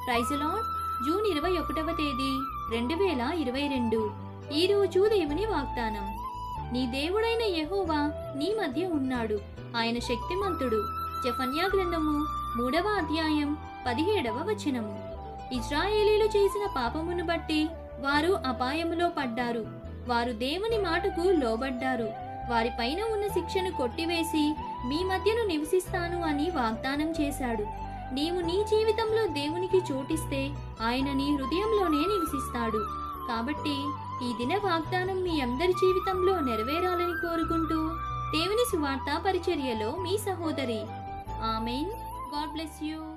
Praise lord. June 21వ తేదీ 2022. ఈ రోజు దేవుని వాగ్దానం. నీ దేవుడైన యెహోవా నీ మధ్య ఉన్నాడు, ఆయన శక్తిమంతుడు. జెఫన్యా గ్రంథము 3వ అధ్యాయం 17వ వచనము. ఇశ్రాయేలీలు చేసిన పాపమును బట్టి వారు అపాయములో పడ్డారు. వారు దేవుని మాటకు లోబడ్డారు. వారిపైన ఉన్న శిక్షను కొట్టివేసి మీ మధ్యను నివసిస్తాను అని వాగ్దానం చేశాడు. నీవు నీ జీవితంలో దేవునికి చోటిస్తే ఆయన నీ హృదయంలోనే నివసిస్తాడు. కాబట్టి ఈ దిన వాగ్దానం మీ అందరి జీవితంలో నెరవేరాలని కోరుకుంటూ దేవుని సువార్త పరిచర్యలో మీ సహోదరి. ఆమేన్. God bless you.